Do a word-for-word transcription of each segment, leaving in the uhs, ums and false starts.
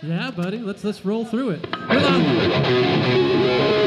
Yeah, buddy. Let's let's roll through it. Hold on.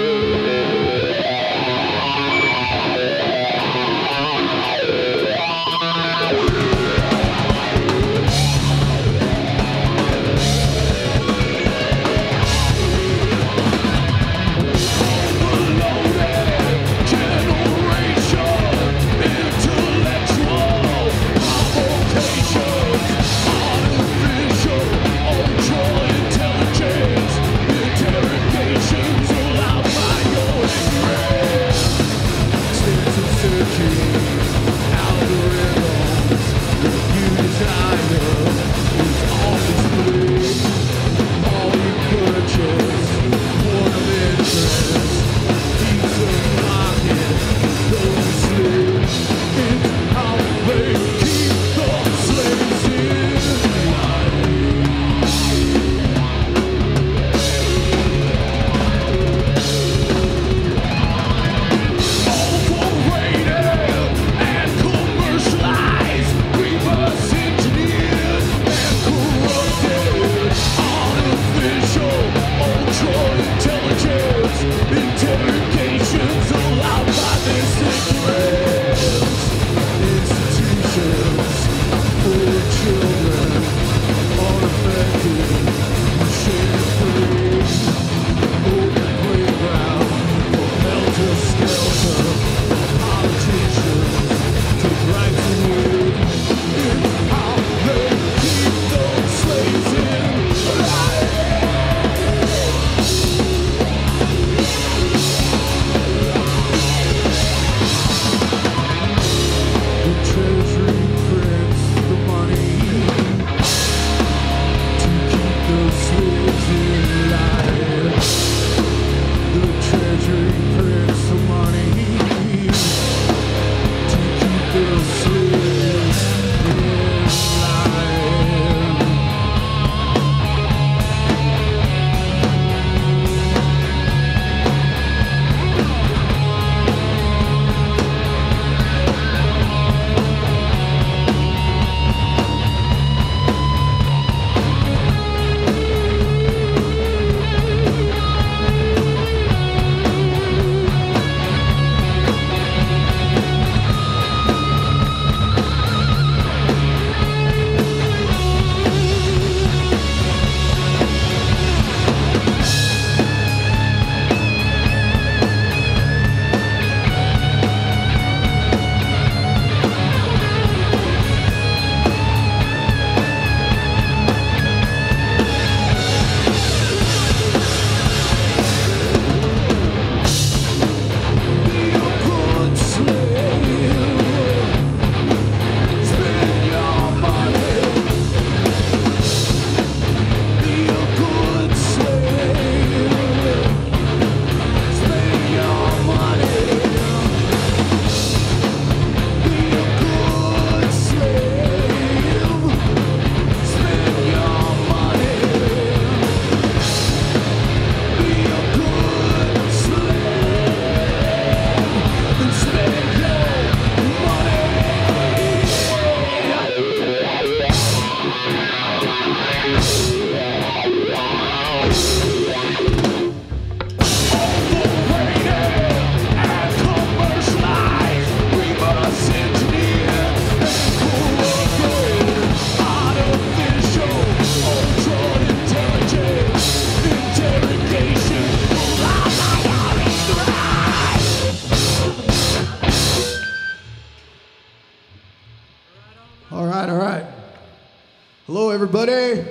Hello, everybody.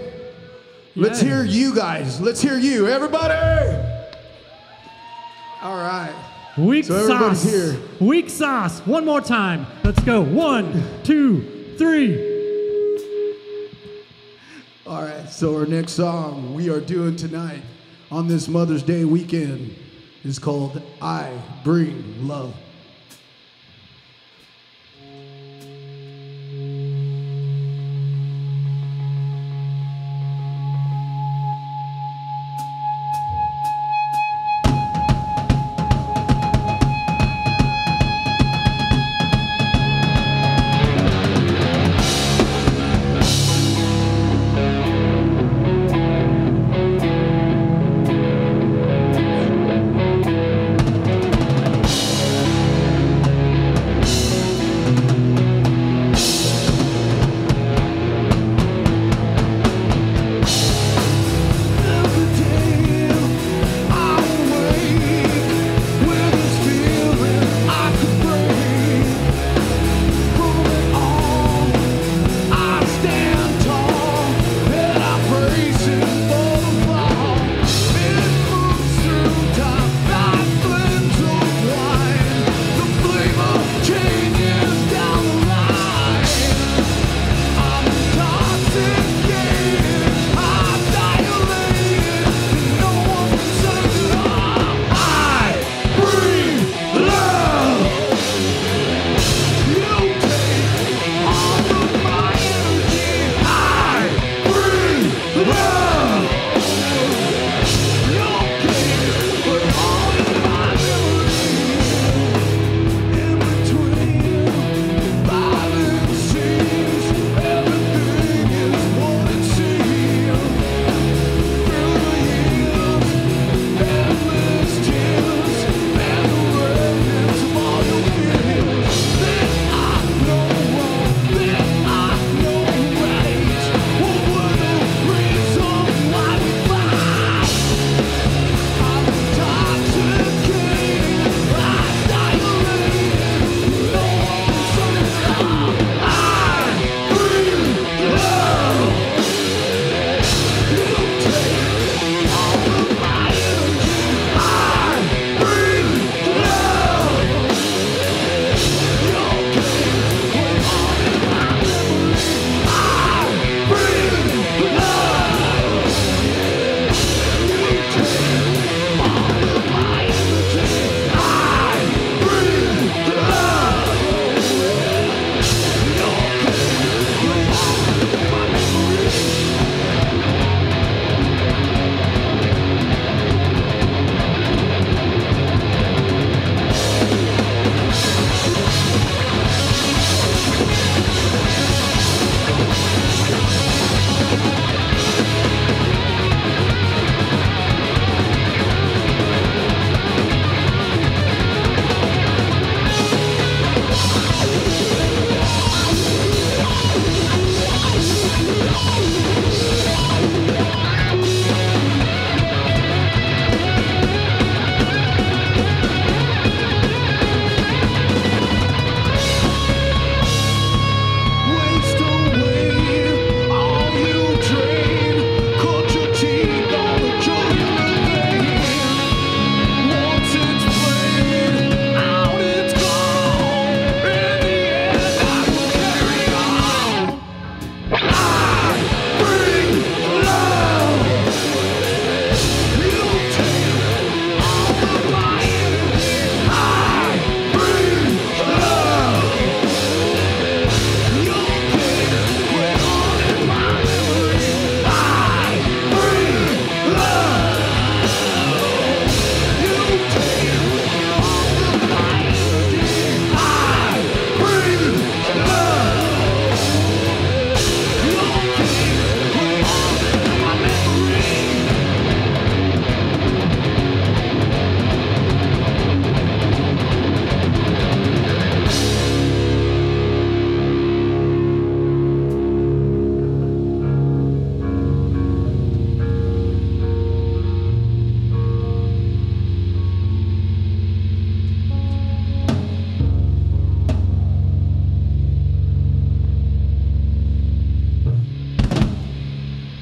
Let's hear you guys. Let's hear you, everybody. All right. Weak so everybody's sauce. Here. Weak sauce. One more time. Let's go. One, two, three. All right. So our next song we are doing tonight on this Mother's Day weekend is called "I Bring Love." Thank you.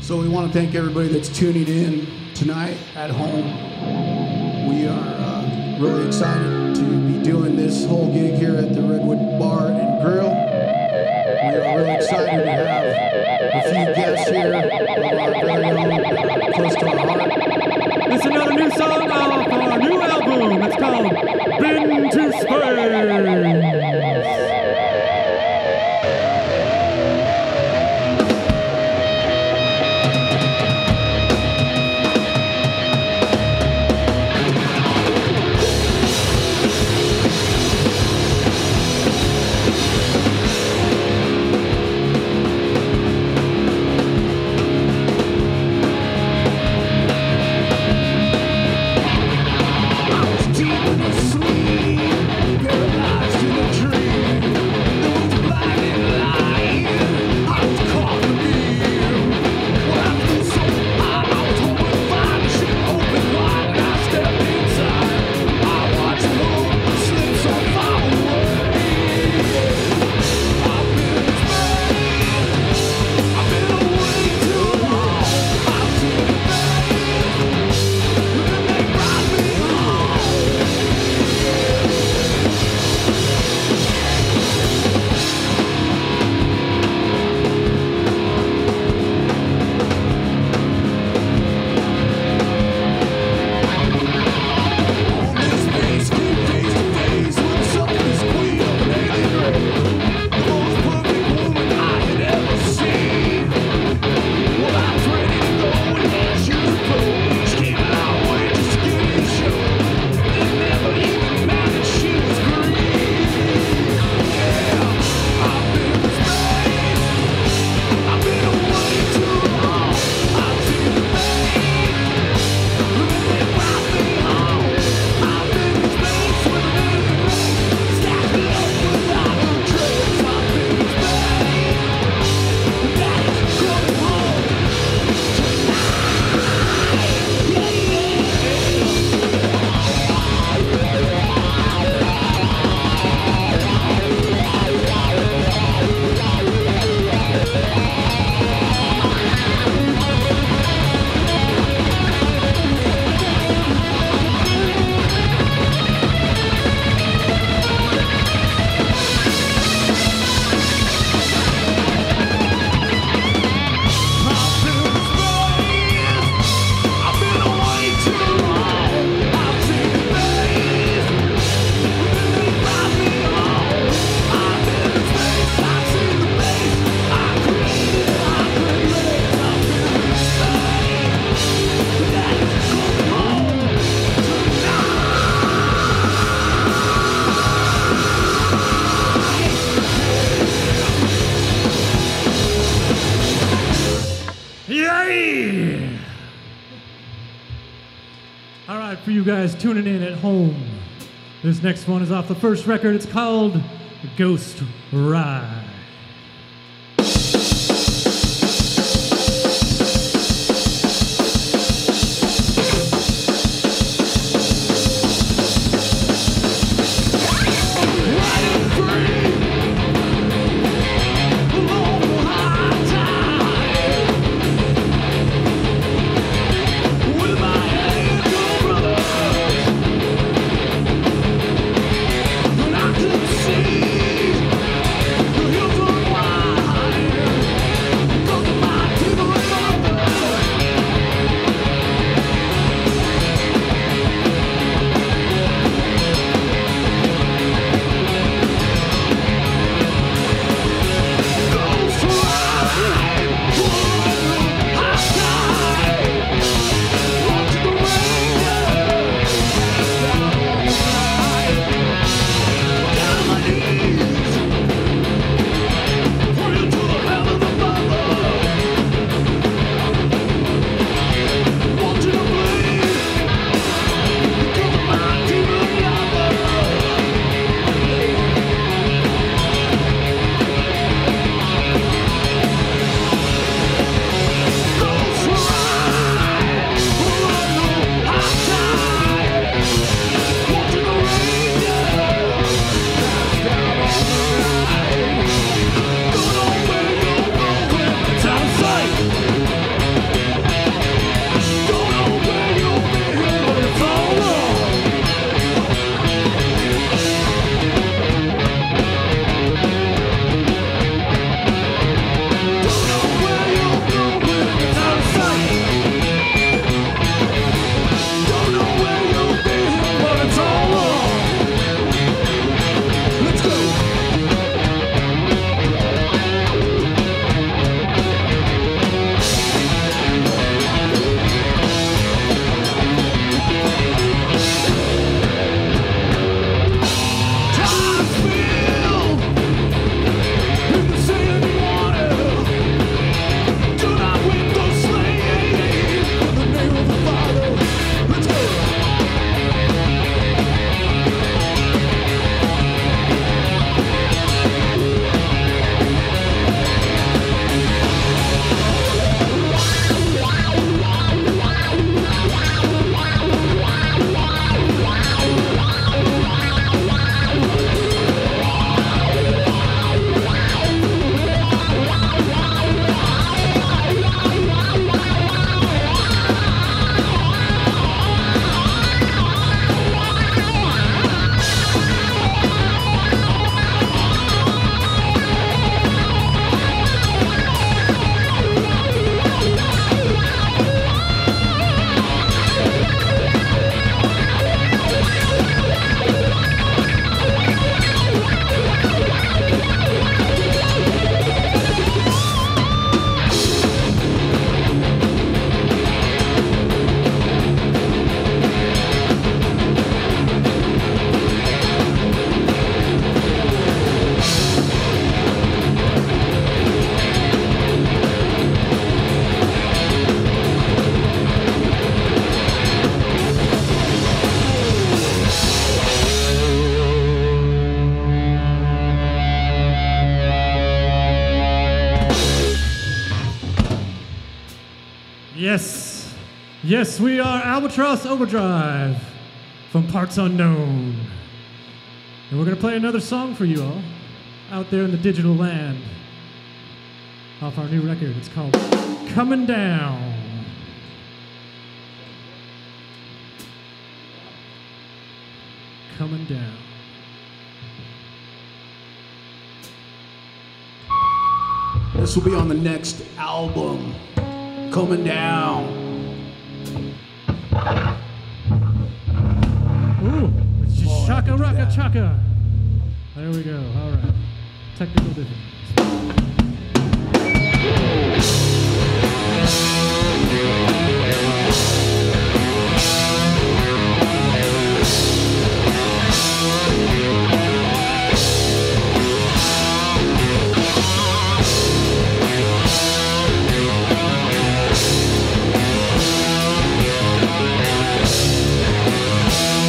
So we want to thank everybody that's tuning in tonight at home. We are uh, really excited to be doing this whole gig here at the Redwood Bar and Grill. We are really excited to have a few guests here of our very own, close to our heart. It's another new song off our new album. It's called Been to Space. Yay! All right, for you guys tuning in at home, this next one is off the first record. It's called Ghost Ride. See, you Yes, yes, we are Albatross Overdrive from Parts Unknown. And we're going to play another song for you all out there in the digital land off our new record. It's called Coming Down. Coming Down. This will be on the next album, Coming Down. Ooh, it's just shaka raka chaka. There we go. All right. Technical difficulties.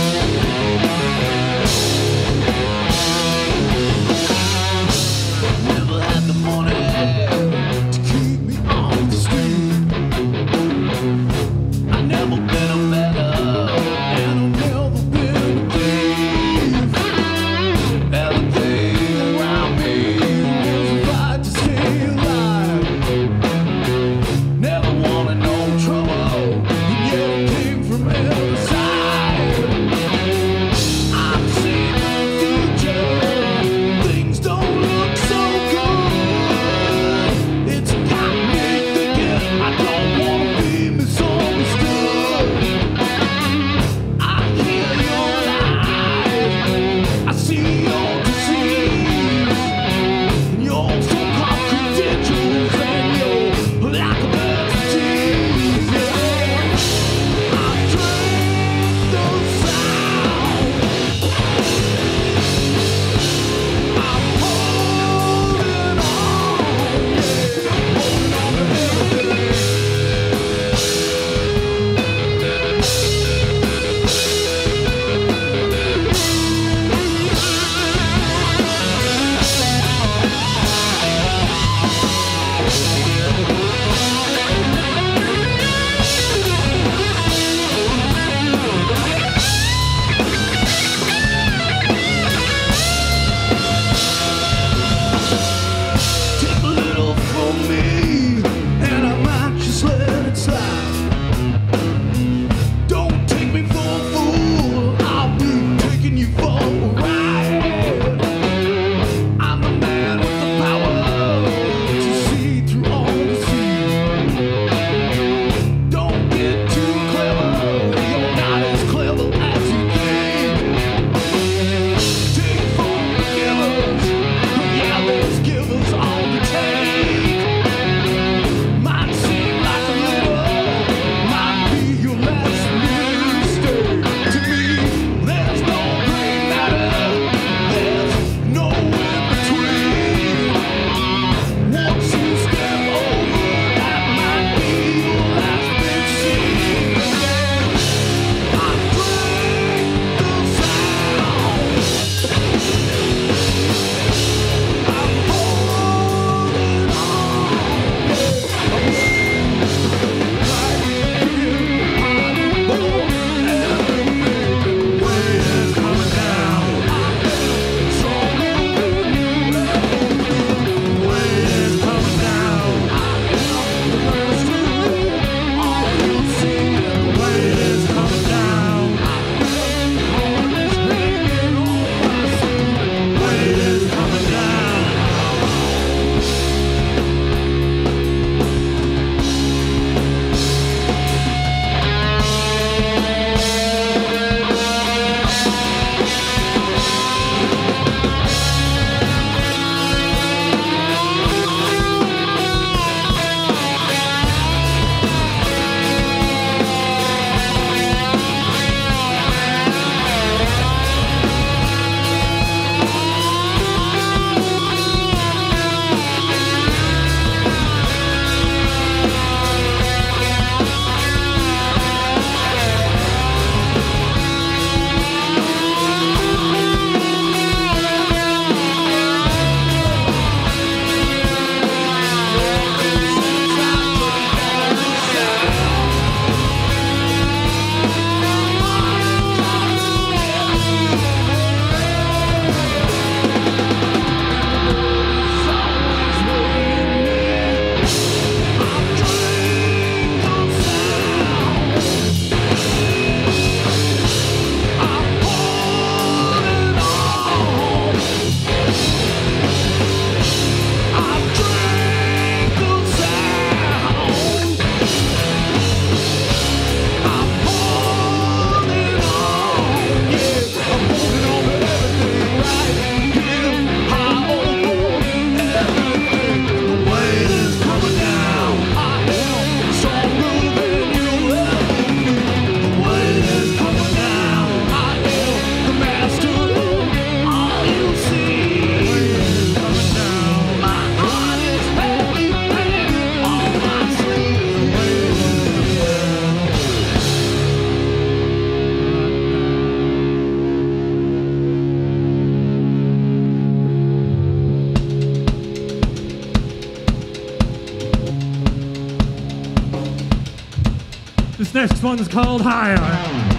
We'll be right back. This next one's called Higher.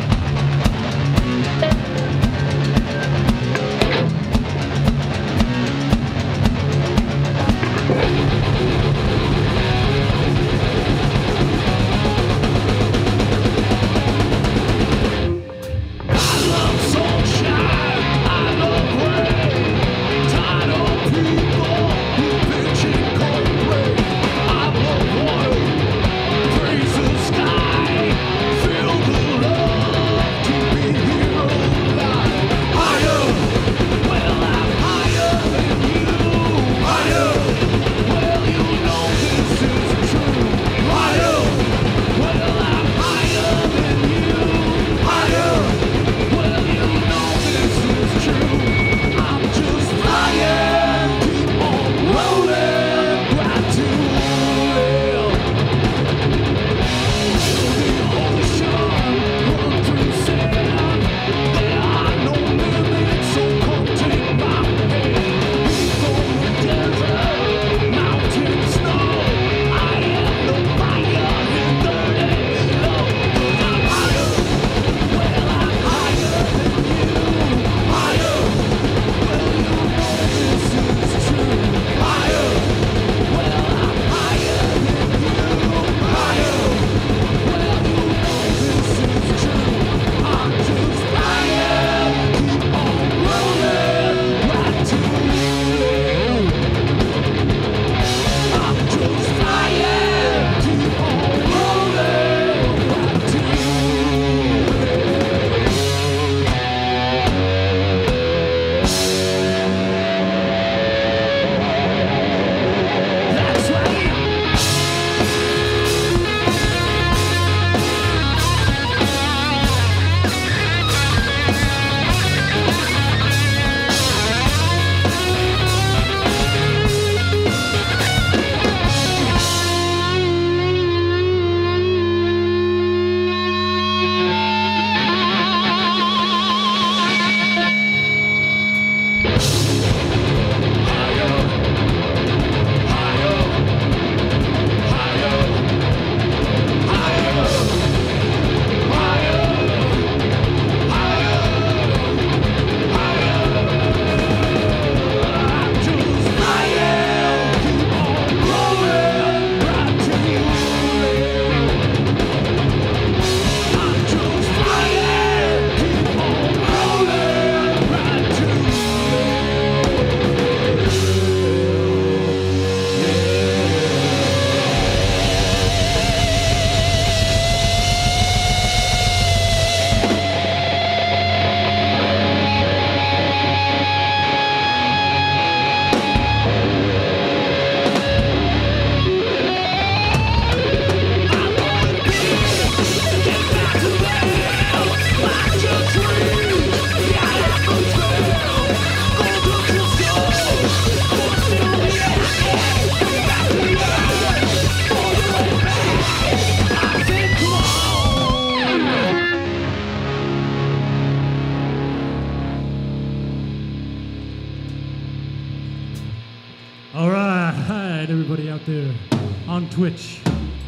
Everybody out there on Twitch.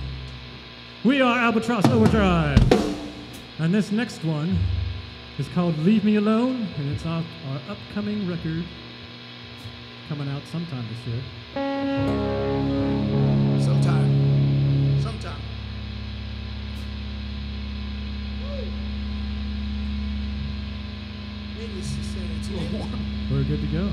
We are Albatross Overdrive, and this next one is called Leave Me Alone, and it's off our upcoming record coming out sometime this year. Sometime. Sometime. Needless to say, it's a little warm. We're good to go.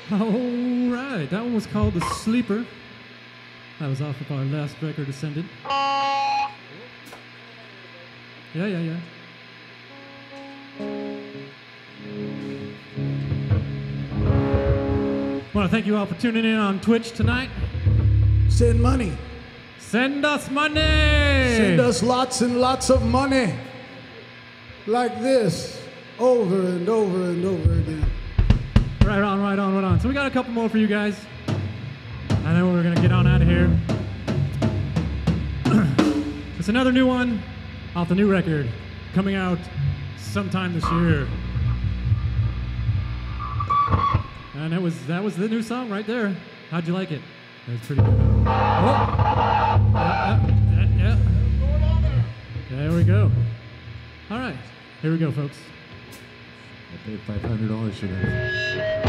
All right, that one was called The Sleeper. That was off of our last record, Ascended. Yeah, yeah, yeah. I want to thank you all for tuning in on Twitch tonight. Send money. Send us money! Send us lots and lots of money. Like this. Over and over and over again. Right on, right on, right on. So we got a couple more for you guys. And then we're going to get on out of here. It's another new one off the new record. Coming out sometime this year. And that was that was the new song right there. How'd you like it? It was pretty good. Oh. Yeah, yeah, yeah. There we go. All right. Here we go, folks. I paid five hundred dollars for that.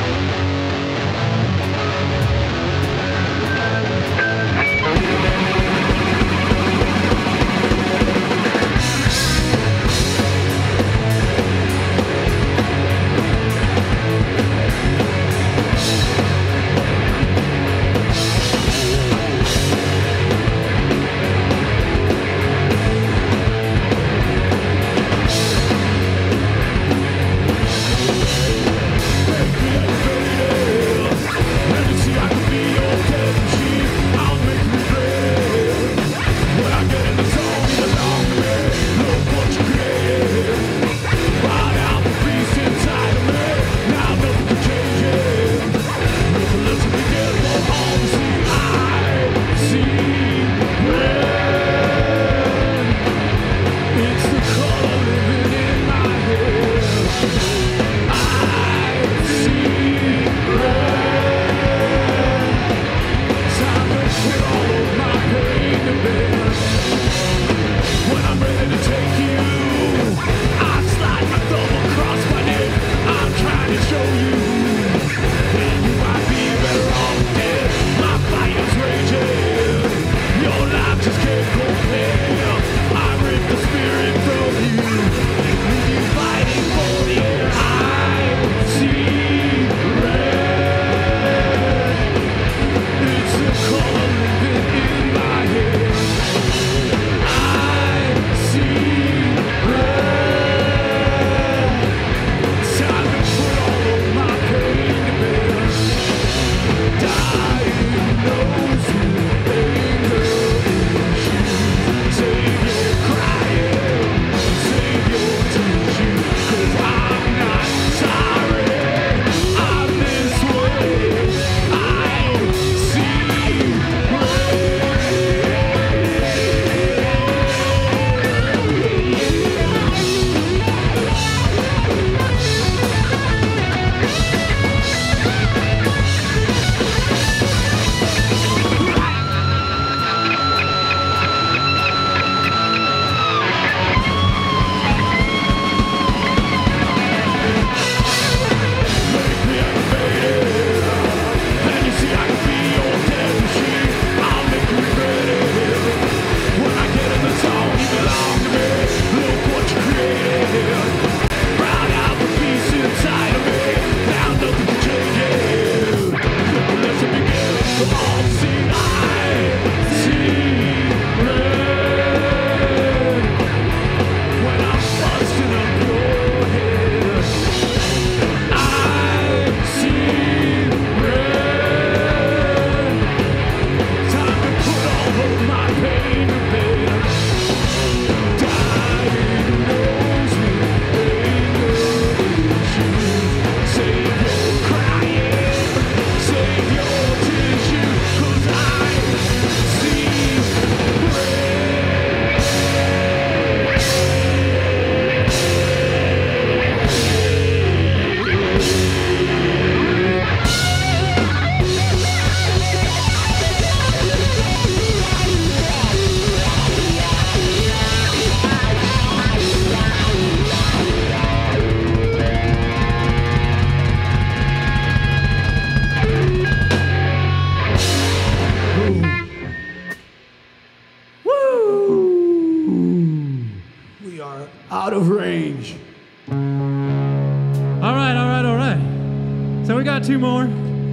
out of range. All right, all right, all right. So we got two more.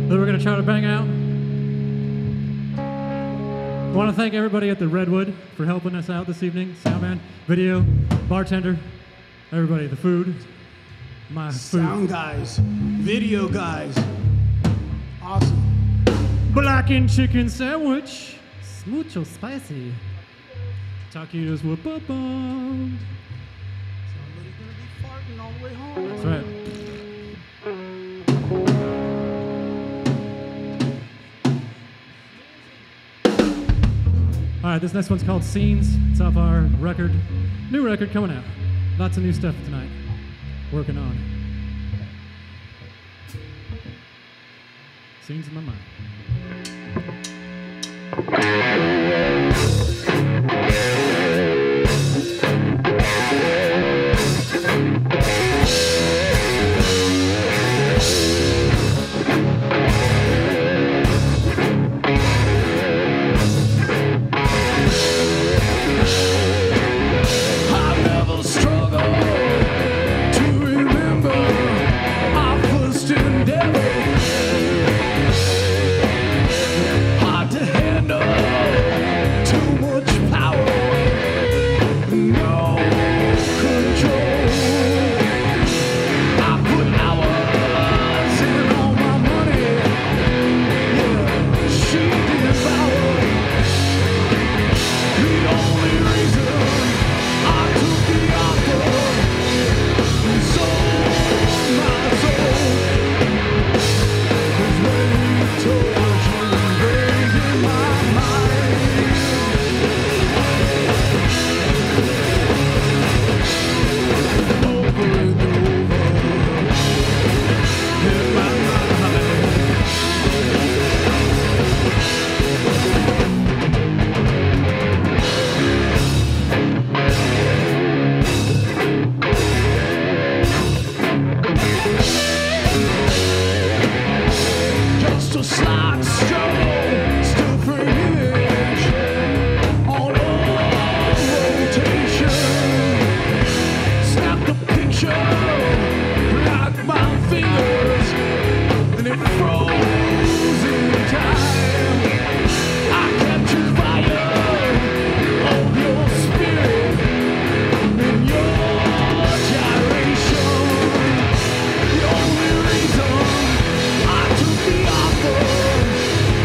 that we're going to try to bang out. I want to thank everybody at the Redwood for helping us out this evening. Soundman, video, bartender, everybody, the food, my food. Sound guys, video guys. Awesome. Blackened chicken sandwich. Mucho spicy. Taquitos were bomb. Somebody's gonna be farting all the way home. That's right. All right, this next one's called Scenes. It's off our record, new record coming out. Lots of new stuff tonight. Working on. Scenes in my mind. The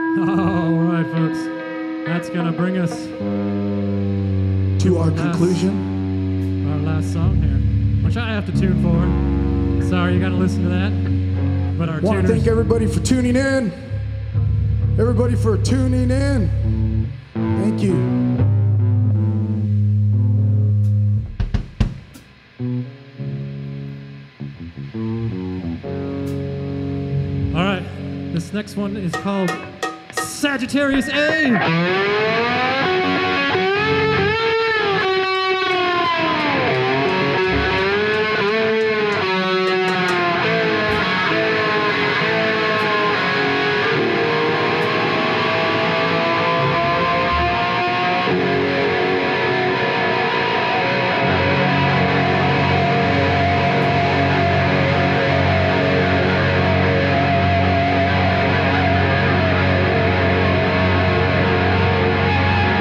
All right, folks. That's gonna bring us To our last- conclusion. our last song here, which I have to tune for. Sorry, you gotta listen to that. But our Want to tuners, thank everybody for tuning in. Everybody for tuning in. Thank you. all right, this next one is called Sagittarius A. Thank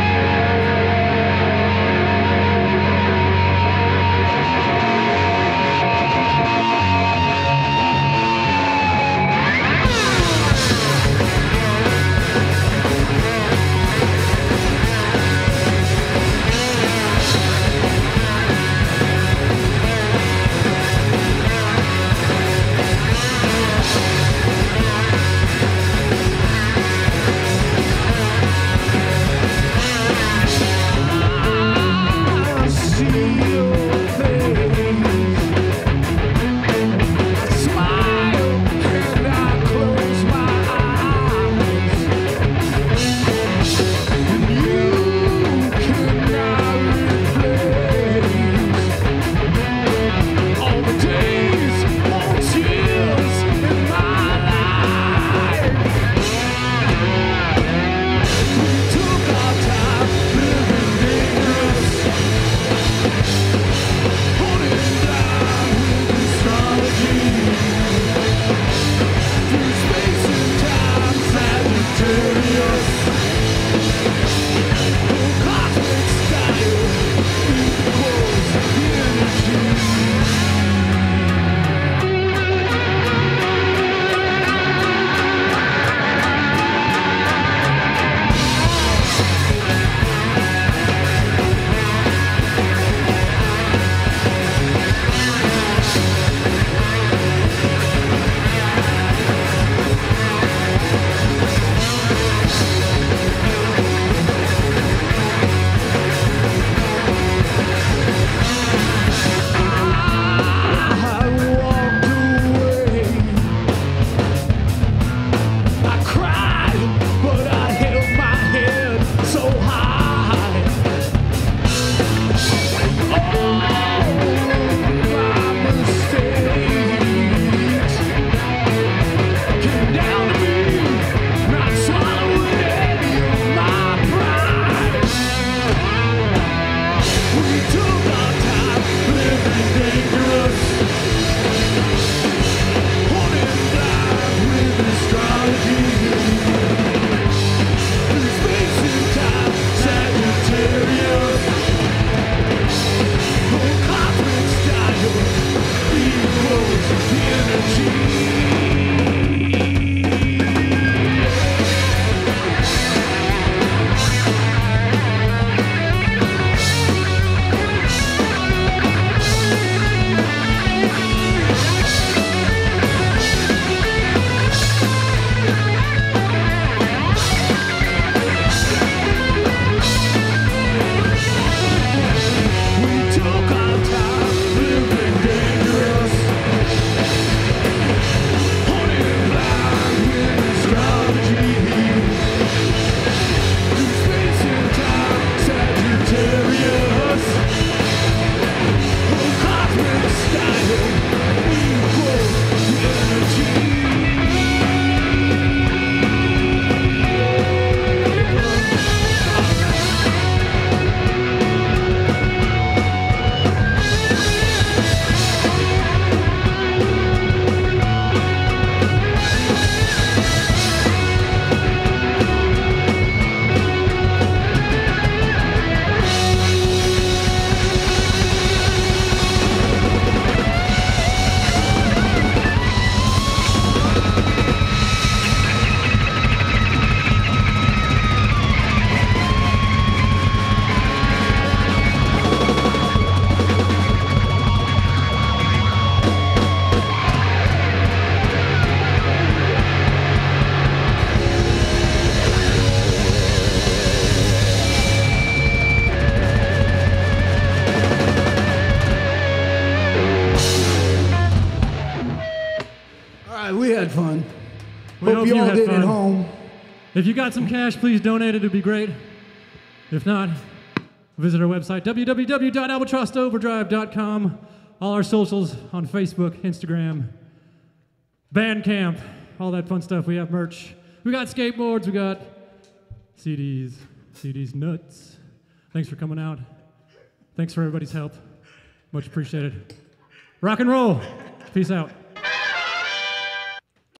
you all had did fun. at home. If you got some cash, please donate it. It'd be great. If not, visit our website, w w w dot albatross overdrive dot com. All our socials on Facebook, Instagram, Bandcamp, all that fun stuff. We have merch. We got skateboards. We got C Ds. C Ds nuts. Thanks for coming out. Thanks for everybody's help. Much appreciated. Rock and roll. Peace out.